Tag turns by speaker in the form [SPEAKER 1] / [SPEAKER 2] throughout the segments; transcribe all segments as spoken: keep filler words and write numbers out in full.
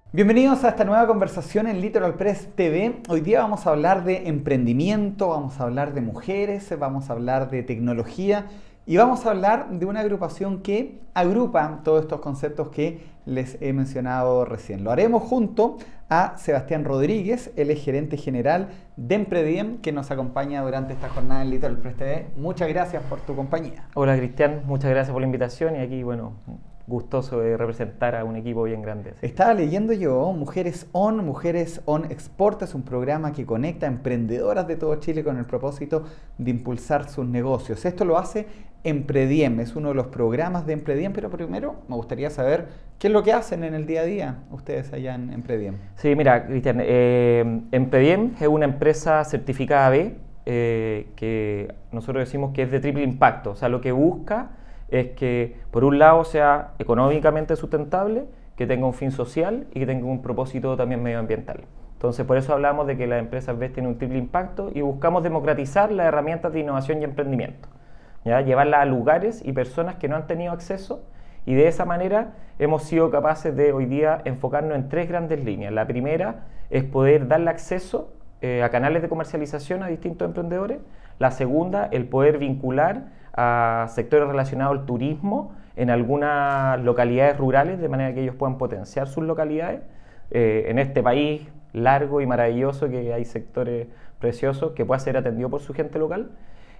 [SPEAKER 1] Bienvenidos a esta nueva conversación en Litoral Press T V. Hoy día vamos a hablar de emprendimiento, vamos a hablar de mujeres, vamos a hablar de tecnología y vamos a hablar de una agrupación que agrupa todos estos conceptos que les he mencionado recién. Lo haremos junto a Sebastián Rodríguez, él es gerente general de Emprediem, que nos acompaña durante esta jornada en Litoral Press T V. Muchas gracias por tu compañía.
[SPEAKER 2] Hola Cristian, muchas gracias por la invitación y aquí, bueno, gustoso de representar a un equipo bien grande. ¿Sí?
[SPEAKER 1] Estaba leyendo yo Mujeres On, Mujeres On Export es un programa que conecta a emprendedoras de todo Chile con el propósito de impulsar sus negocios. Esto lo hace Emprediem, es uno de los programas de Emprediem, pero primero me gustaría saber qué es lo que hacen en el día a día ustedes allá en Emprediem.
[SPEAKER 2] Sí, mira, Cristian, eh, Emprediem es una empresa certificada B eh, que nosotros decimos que es de triple impacto, o sea, lo que busca es que por un lado sea económicamente sustentable, que tenga un fin social y que tenga un propósito también medioambiental. Entonces por eso hablamos de que las empresas B tienen un triple impacto y buscamos democratizar las herramientas de innovación y emprendimiento, ¿ya? Llevarlas a lugares y personas que no han tenido acceso, y de esa manera hemos sido capaces de hoy día enfocarnos en tres grandes líneas. La primera es poder darle acceso eh, a canales de comercialización a distintos emprendedores. La segunda, el poder vincular a sectores relacionados al turismo en algunas localidades rurales, de manera que ellos puedan potenciar sus localidades. Eh, en este país largo y maravilloso que hay sectores preciosos que pueda ser atendido por su gente local.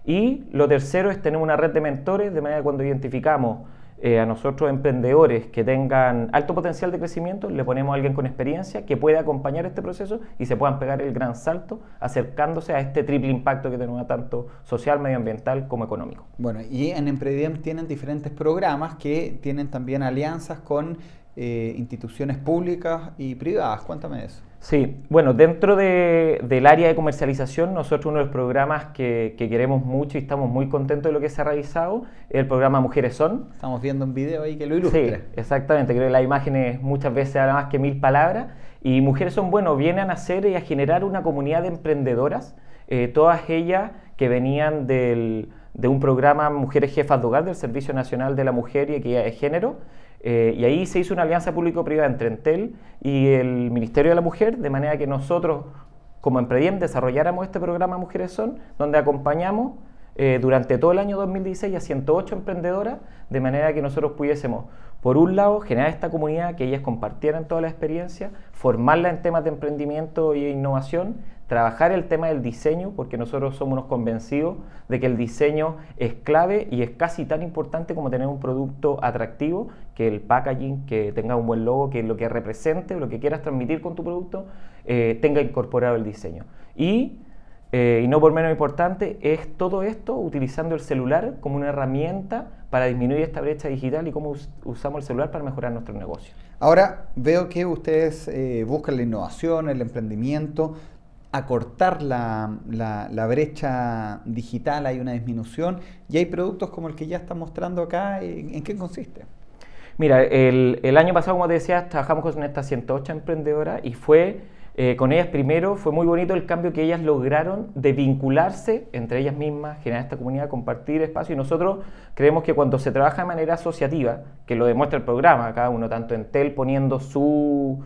[SPEAKER 2] Y lo tercero es tener una red de mentores, de manera que cuando identificamos eh, a nosotros emprendedores que tengan alto potencial de crecimiento, le ponemos a alguien con experiencia que pueda acompañar este proceso y se puedan pegar el gran salto acercándose a este triple impacto que tenemos tanto social, medioambiental como económico.
[SPEAKER 1] Bueno, y en Emprediem tienen diferentes programas que tienen también alianzas con eh, instituciones públicas y privadas. Cuéntame eso.
[SPEAKER 2] Sí, bueno, dentro de, del área de comercialización, nosotros uno de los programas que, que queremos mucho y estamos muy contentos de lo que se ha realizado es el programa Mujeres Son.
[SPEAKER 1] Estamos viendo un video ahí que lo ilustra.
[SPEAKER 2] Sí, exactamente, creo que las imágenes muchas veces hablan más que mil palabras, y Mujeres Son, bueno, vienen a hacer y a generar una comunidad de emprendedoras, eh, todas ellas que venían del, de un programa Mujeres Jefas de Hogar del Servicio Nacional de la Mujer y Equidad de Género. Eh, y ahí se hizo una alianza público-privada entre Entel y el Ministerio de la Mujer, de manera que nosotros, como Emprediem, desarrolláramos este programa Mujeres Son, donde acompañamos eh, durante todo el año dos mil dieciséis a ciento ocho emprendedoras, de manera que nosotros pudiésemos, por un lado, generar esta comunidad, que ellas compartieran toda la experiencia, formarla en temas de emprendimiento e innovación, trabajar el tema del diseño, porque nosotros somos unos convencidos de que el diseño es clave y es casi tan importante como tener un producto atractivo, que el packaging, que tenga un buen logo, que lo que represente, lo que quieras transmitir con tu producto, eh, tenga incorporado el diseño. Y, eh, y no por menos importante, es todo esto utilizando el celular como una herramienta para disminuir esta brecha digital y cómo us usamos el celular para mejorar nuestro negocio.
[SPEAKER 1] Ahora veo que ustedes eh, buscan la innovación, el emprendimiento, acortar la, la, la brecha digital, hay una disminución y hay productos como el que ya está mostrando acá. ¿En, en qué consiste?
[SPEAKER 2] Mira, el, el año pasado, como te decía, trabajamos con estas ciento ocho emprendedoras y fue eh, con ellas primero, fue muy bonito el cambio que ellas lograron de vincularse entre ellas mismas, generar esta comunidad, compartir espacio, y nosotros creemos que cuando se trabaja de manera asociativa, que lo demuestra el programa, cada uno, tanto Entel poniendo su,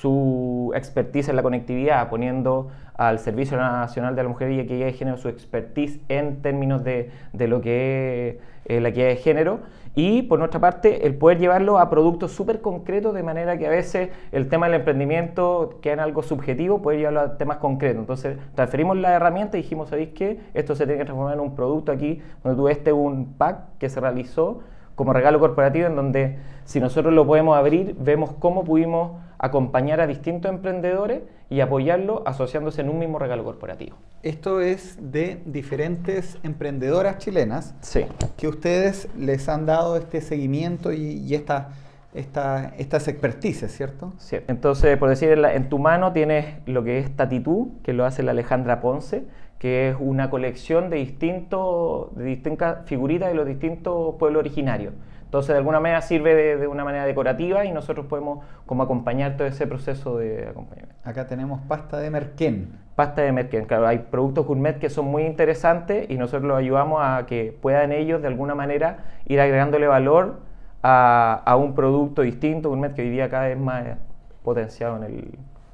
[SPEAKER 2] su expertise en la conectividad, poniendo al Servicio Nacional de la Mujer y Equidad de Género su expertise en términos de, de lo que es eh, la equidad de género, y por nuestra parte el poder llevarlo a productos súper concretos, de manera que a veces el tema del emprendimiento queda en algo subjetivo, poder llevarlo a temas concretos. Entonces transferimos la herramienta y dijimos, ¿sabéis qué? Esto se tiene que transformar en un producto aquí, donde tú este un pack que se realizó como regalo corporativo, en donde si nosotros lo podemos abrir, vemos cómo pudimos acompañar a distintos emprendedores y apoyarlos asociándose en un mismo regalo corporativo.
[SPEAKER 1] Esto es de diferentes emprendedoras chilenas,
[SPEAKER 2] sí,
[SPEAKER 1] que ustedes les han dado este seguimiento y, y esta, esta, estas expertices, ¿cierto?
[SPEAKER 2] Sí. Entonces, por decir, en, la, en tu mano tienes lo que es Tatitú, que lo hace la Alejandra Ponce, que es una colección de, distintos, de distintas figuritas de los distintos pueblos originarios. Entonces, de alguna manera sirve de, de una manera decorativa y nosotros podemos como acompañar todo ese proceso de acompañamiento.
[SPEAKER 1] Acá tenemos pasta de merquén.
[SPEAKER 2] Pasta de merquén, claro, hay productos gourmet que son muy interesantes y nosotros los ayudamos a que puedan ellos de alguna manera ir agregándole valor a, a un producto distinto, gourmet, que hoy día cada vez más potenciado en el,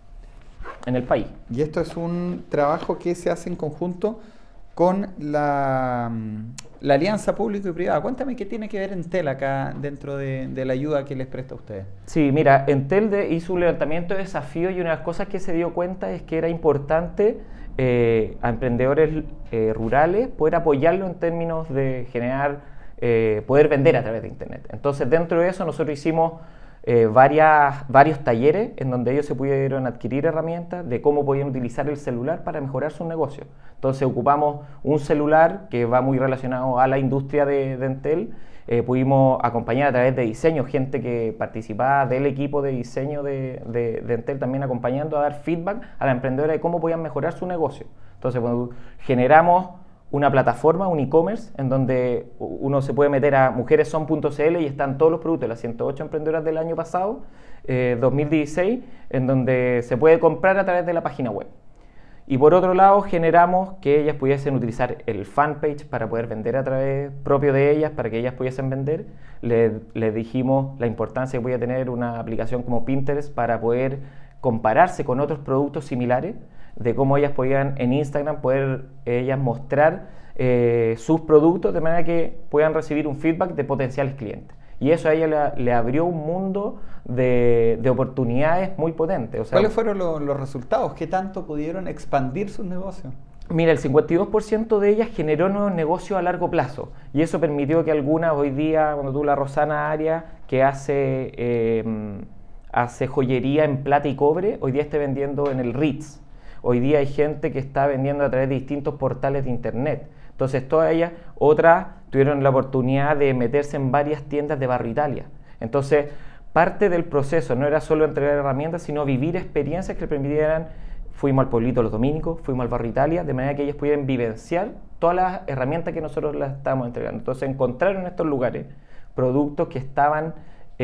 [SPEAKER 2] en el país.
[SPEAKER 1] Y esto es un trabajo que se hace en conjunto con la, la alianza público y privada. Cuéntame qué tiene que ver Entel acá dentro de, de la ayuda que les presta a ustedes.
[SPEAKER 2] Sí, mira, Entel de, hizo un levantamiento de desafío y una de las cosas que se dio cuenta es que era importante eh, a emprendedores eh, rurales poder apoyarlo en términos de generar, eh, poder vender a través de Internet. Entonces, dentro de eso nosotros hicimos Eh, varias, varios talleres en donde ellos se pudieron adquirir herramientas de cómo podían utilizar el celular para mejorar su negocio. Entonces ocupamos un celular que va muy relacionado a la industria de, de Entel. Eh, pudimos acompañar a través de diseño, gente que participaba del equipo de diseño de, de, de Entel también acompañando a dar feedback a la emprendedora de cómo podían mejorar su negocio. Entonces bueno, generamos una plataforma, un e-commerce, en donde uno se puede meter a mujereson punto c l y están todos los productos de las ciento ocho emprendedoras del año pasado, eh, dos mil dieciséis, en donde se puede comprar a través de la página web. Y por otro lado, generamos que ellas pudiesen utilizar el fanpage para poder vender a través propio de ellas, para que ellas pudiesen vender. Les le dijimos la importancia que podía tener una aplicación como Pinterest para poder compararse con otros productos similares, de cómo ellas podían en Instagram poder ellas mostrar eh, sus productos de manera que puedan recibir un feedback de potenciales clientes. Y eso a ella le, le abrió un mundo de, de oportunidades muy potentes. O sea,
[SPEAKER 1] ¿cuáles fueron lo, los resultados? ¿Qué tanto pudieron expandir sus negocios?
[SPEAKER 2] Mira, el cincuenta y dos por ciento de ellas generó nuevos negocios a largo plazo y eso permitió que algunas hoy día, cuando tú la Rosana Arias, que hace, eh, hace joyería en plata y cobre, hoy día esté vendiendo en el Ritz. Hoy día hay gente que está vendiendo a través de distintos portales de internet. Entonces todas ellas, otras tuvieron la oportunidad de meterse en varias tiendas de Barrio Italia. Entonces parte del proceso no era solo entregar herramientas, sino vivir experiencias que le permitieran. Fuimos al pueblito los dominicos, fuimos al Barrio Italia, de manera que ellos pudieran vivenciar todas las herramientas que nosotros les estamos entregando. Entonces encontraron en estos lugares productos que estaban...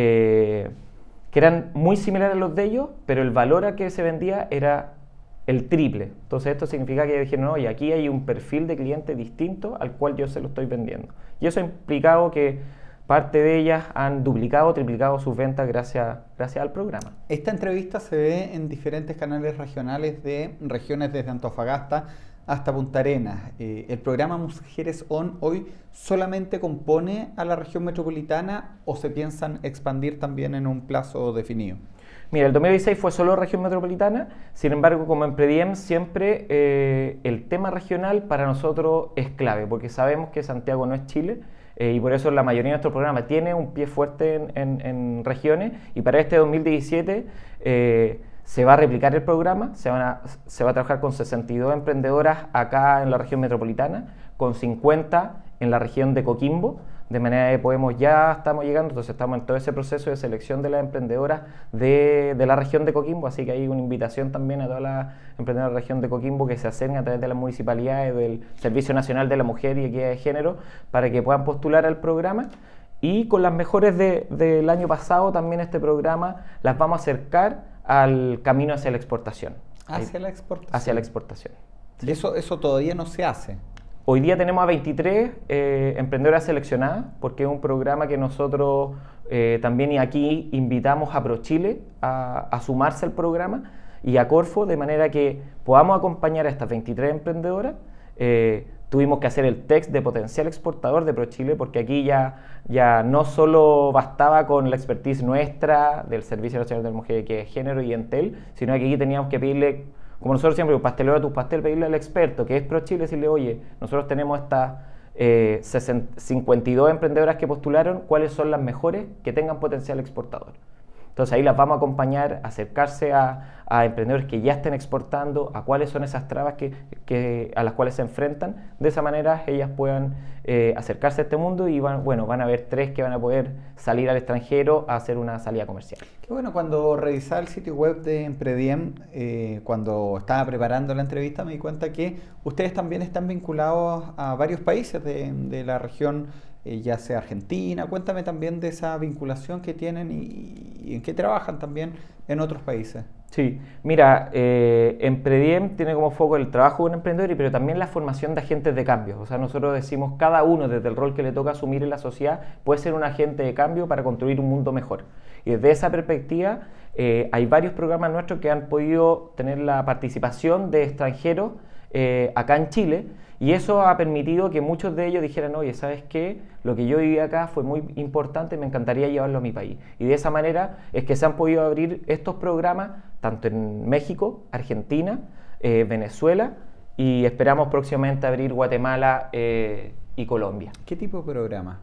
[SPEAKER 2] Eh, que eran muy similares a los de ellos, pero el valor a que se vendía era el triple. Entonces esto significa que dijeron, no, y aquí hay un perfil de cliente distinto al cual yo se lo estoy vendiendo. Y eso ha implicado que parte de ellas han duplicado o triplicado sus ventas gracias, gracias al programa.
[SPEAKER 1] Esta entrevista se ve en diferentes canales regionales de regiones desde Antofagasta hasta Punta Arenas. Eh, ¿El programa Mujeres On hoy solamente compone a la región metropolitana o se piensan expandir también en un plazo definido?
[SPEAKER 2] Mira, el dos mil dieciséis fue solo región metropolitana, sin embargo, como en Prediem, siempre eh, el tema regional para nosotros es clave, porque sabemos que Santiago no es Chile, eh, y por eso la mayoría de nuestro programa tiene un pie fuerte en, en, en regiones, y para este dos mil diecisiete eh, se va a replicar el programa, se, van a, se va a trabajar con sesenta y dos emprendedoras acá en la región metropolitana, con cincuenta en la región de Coquimbo, de manera que podemos, ya estamos llegando, entonces estamos en todo ese proceso de selección de las emprendedoras de, de la región de Coquimbo, así que hay una invitación también a todas las emprendedoras de la región de Coquimbo que se acerquen a través de las municipalidades del Servicio Nacional de la Mujer y Equidad de Género para que puedan postular al programa. Y con las mejores de, del año pasado también este programa las vamos a acercar al camino hacia la exportación.
[SPEAKER 1] Hacia la exportación.
[SPEAKER 2] Hacia la exportación.
[SPEAKER 1] Y eso, eso todavía no se hace.
[SPEAKER 2] Hoy día tenemos a veintitrés eh, emprendedoras seleccionadas porque es un programa que nosotros eh, también y aquí invitamos a ProChile a, a sumarse al programa y a Corfo, de manera que podamos acompañar a estas veintitrés emprendedoras. Eh, tuvimos que hacer el test de potencial exportador de ProChile porque aquí ya, ya no solo bastaba con la expertise nuestra del Servicio Nacional de la Mujer y de Género y Entel, sino que aquí teníamos que pedirle, como nosotros siempre, pastelero a tus pastel, pedirle al experto que es ProChile, decirle, oye, nosotros tenemos estas eh, cincuenta y dos emprendedoras que postularon, ¿cuáles son las mejores que tengan potencial exportador? Entonces ahí las vamos a acompañar, a acercarse a, a emprendedores que ya estén exportando, a cuáles son esas trabas que, que, a las cuales se enfrentan. De esa manera ellas puedan eh, acercarse a este mundo y van, bueno, van a haber tres que van a poder salir al extranjero a hacer una salida comercial.
[SPEAKER 1] Qué bueno, cuando revisaba el sitio web de Emprediem, eh, cuando estaba preparando la entrevista me di cuenta que ustedes también están vinculados a varios países de, de la región, eh, ya sea Argentina. Cuéntame también de esa vinculación que tienen y, y en qué trabajan también en otros países.
[SPEAKER 2] Sí, mira, eh, Emprediem tiene como foco el trabajo de un emprendedor, y- pero también la formación de agentes de cambio. O sea, nosotros decimos cada uno desde el rol que le toca asumir en la sociedad puede ser un agente de cambio para construir un mundo mejor. Y desde esa perspectiva eh, hay varios programas nuestros que han podido tener la participación de extranjeros eh, acá en Chile, y eso ha permitido que muchos de ellos dijeran, oye, ¿sabes qué? Lo que yo viví acá fue muy importante, me encantaría llevarlo a mi país. Y de esa manera es que se han podido abrir estos programas tanto en México, Argentina, eh, Venezuela, y esperamos próximamente abrir Guatemala eh, y Colombia.
[SPEAKER 1] ¿Qué tipo de programa?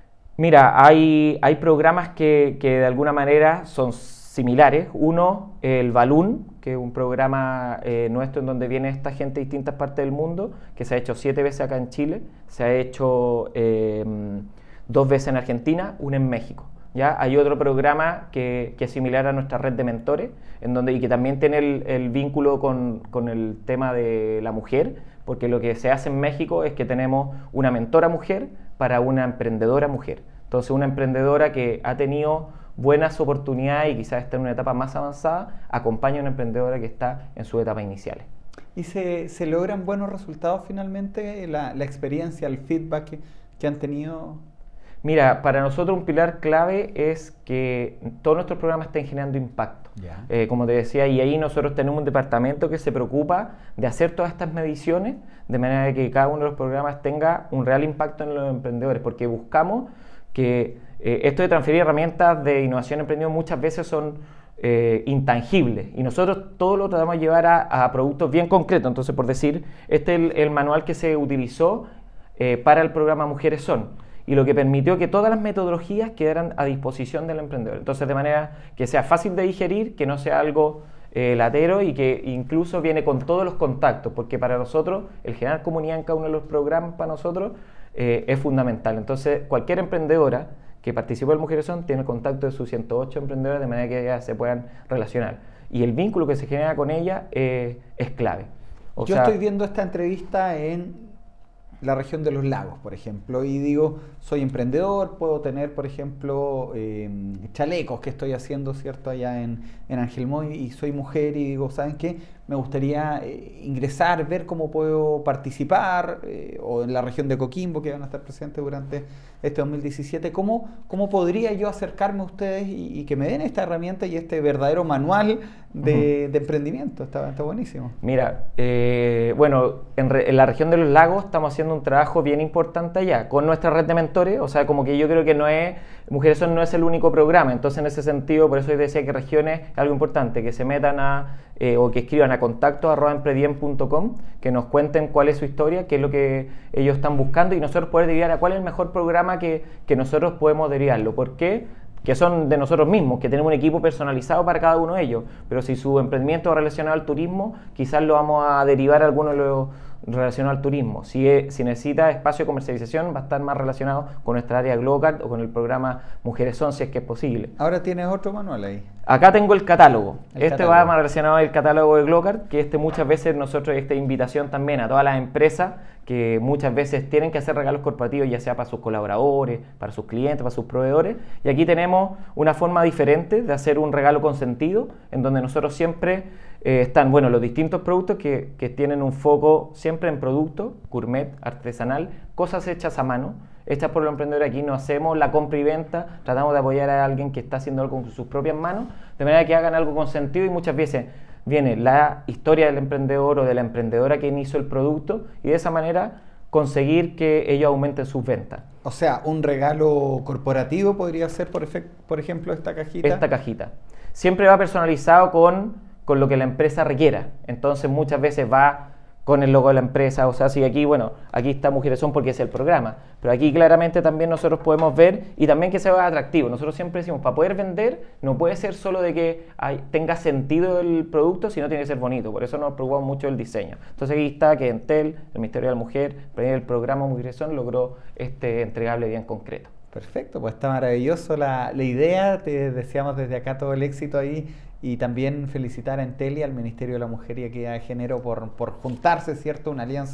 [SPEAKER 2] Mira, hay, hay programas que, que de alguna manera son similares. Uno, el Balloon, que es un programa eh, nuestro en donde viene esta gente de distintas partes del mundo, que se ha hecho siete veces acá en Chile, se ha hecho eh, dos veces en Argentina, una en México. ¿Ya? Hay otro programa que, que es similar a nuestra red de mentores, en donde, y que también tiene el, el vínculo con, con el tema de la mujer, porque lo que se hace en México es que tenemos una mentora mujer para una emprendedora mujer. Entonces, una emprendedora que ha tenido buenas oportunidades y quizás está en una etapa más avanzada, acompaña a una emprendedora que está en sus etapas iniciales.
[SPEAKER 1] ¿Y se, se logran buenos resultados finalmente? La, la experiencia, el feedback que, que han tenido.
[SPEAKER 2] Mira, para nosotros un pilar clave es que todos nuestros programas estén generando impacto.
[SPEAKER 1] Ya.
[SPEAKER 2] Eh, como te decía, y ahí nosotros tenemos un departamento que se preocupa de hacer todas estas mediciones de manera que cada uno de los programas tenga un real impacto en los emprendedores, porque buscamos que eh, esto de transferir herramientas de innovación emprendedor muchas veces son eh, intangibles, y nosotros todo lo tratamos de llevar a, a productos bien concretos. Entonces, por decir, este es el, el manual que se utilizó eh, para el programa Mujeres Son, y lo que permitió que todas las metodologías quedaran a disposición del emprendedor. Entonces, de manera que sea fácil de digerir, que no sea algo eh, latero, y que incluso viene con todos los contactos, porque para nosotros el generar comunidad en cada uno de los programas para nosotros eh, es fundamental. Entonces, cualquier emprendedora que participó en Mujeres Son tiene el contacto de sus ciento ocho emprendedores, de manera que ellas se puedan relacionar. Y el vínculo que se genera con ella eh, es clave. O
[SPEAKER 1] Yo
[SPEAKER 2] sea,
[SPEAKER 1] estoy viendo esta entrevista en la región de los lagos, por ejemplo, y digo, soy emprendedor, puedo tener, por ejemplo, eh, chalecos que estoy haciendo, ¿cierto?, allá en, en Ángel Moy, y soy mujer y digo, ¿saben qué? Me gustaría eh, ingresar, ver cómo puedo participar, eh, o en la región de Coquimbo, que van a estar presentes durante este dos mil diecisiete, ¿cómo, cómo podría yo acercarme a ustedes y, y que me den esta herramienta y este verdadero manual de, uh-huh. de emprendimiento? Está, está buenísimo.
[SPEAKER 2] Mira, eh, bueno, en, re, en la región de los lagos estamos haciendo un trabajo bien importante allá, con nuestra red de mentores. O sea, como que yo creo que no es, Mujeres Son no es el único programa, entonces en ese sentido, por eso yo decía que regiones es algo importante, que se metan a, eh, o que escriban a contacto arroba emprediem punto com, que nos cuenten cuál es su historia, qué es lo que ellos están buscando, y nosotros poder derivar a cuál es el mejor programa que, que nosotros podemos derivarlo. ¿Por qué? Que son de nosotros mismos, que tenemos un equipo personalizado para cada uno de ellos, pero si su emprendimiento es relacionado al turismo, quizás lo vamos a derivar a alguno de los relacionado al turismo. Si, es, si necesita espacio de comercialización, va a estar más relacionado con nuestra área Globocart o con el programa Mujeres Son, si es que es posible.
[SPEAKER 1] Ahora tienes otro manual ahí.
[SPEAKER 2] Acá tengo el catálogo.
[SPEAKER 1] El
[SPEAKER 2] este
[SPEAKER 1] catálogo.
[SPEAKER 2] va más relacionado al catálogo de Globocart, que este muchas veces nosotros, esta invitación también a todas las empresas que muchas veces tienen que hacer regalos corporativos, ya sea para sus colaboradores, para sus clientes, para sus proveedores. Y aquí tenemos una forma diferente de hacer un regalo consentido, en donde nosotros siempre eh, están, bueno, los distintos productos que, que tienen un foco siempre en producto, gourmet, artesanal, cosas hechas a mano, hechas por los emprendedores. Aquí no hacemos la compra y venta, tratamos de apoyar a alguien que está haciendo algo con sus propias manos, de manera que hagan algo con sentido, y muchas veces viene la historia del emprendedor o de la emprendedora que hizo el producto, y de esa manera conseguir que ellos aumenten sus ventas.
[SPEAKER 1] O sea, un regalo corporativo podría ser, por, por ejemplo, esta cajita.
[SPEAKER 2] Esta cajita. Siempre va personalizado con, con lo que la empresa requiera. Entonces muchas veces va con el logo de la empresa. O sea, si aquí, bueno, aquí está Mujeres Son porque es el programa, pero aquí claramente también nosotros podemos ver, y también que sea atractivo. Nosotros siempre decimos, para poder vender no puede ser solo de que hay, tenga sentido el producto, sino tiene que ser bonito. Por eso nos preocupamos mucho el diseño. Entonces aquí está que Entel, el Ministerio de la Mujer, el programa Mujeres Son logró este entregable bien concreto.
[SPEAKER 1] Perfecto, pues está maravilloso la, la idea. Te deseamos desde acá todo el éxito ahí, y también felicitar a Entel y al Ministerio de la Mujer y Equidad de Género por, por juntarse, ¿cierto? Una alianza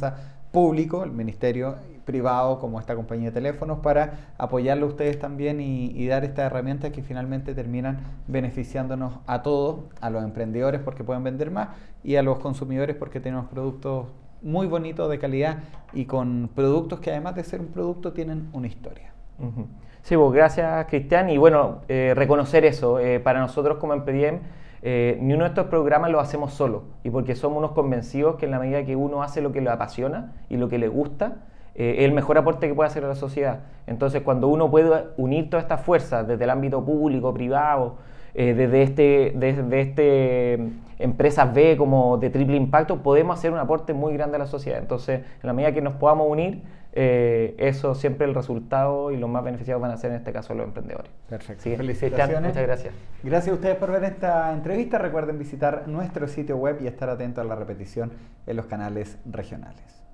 [SPEAKER 1] público, el ministerio privado como esta compañía de teléfonos, para apoyarlo a ustedes también y, y dar estas herramientas que finalmente terminan beneficiándonos a todos, a los emprendedores porque pueden vender más y a los consumidores porque tenemos productos muy bonitos, de calidad y con productos que además de ser un producto tienen una historia.
[SPEAKER 2] Uh-huh. Sí, pues gracias Cristian, y bueno, eh, reconocer eso, eh, para nosotros como Empediem, eh, ni uno de estos programas lo hacemos solo, y porque somos unos convencidos que en la medida que uno hace lo que le apasiona y lo que le gusta, eh, es el mejor aporte que puede hacer a la sociedad. Entonces cuando uno puede unir todas estas fuerzas desde el ámbito público, privado, eh, desde este, desde este empresas B como de triple impacto, podemos hacer un aporte muy grande a la sociedad. Entonces en la medida que nos podamos unir, Eh, eso siempre el resultado y los más beneficiados van a ser en este caso los emprendedores.
[SPEAKER 1] Perfecto.
[SPEAKER 2] ¿Sí?
[SPEAKER 1] Felicitaciones.
[SPEAKER 2] Muchas gracias.
[SPEAKER 1] Gracias a ustedes por ver esta entrevista. Recuerden visitar nuestro sitio web y estar atentos a la repetición en los canales regionales.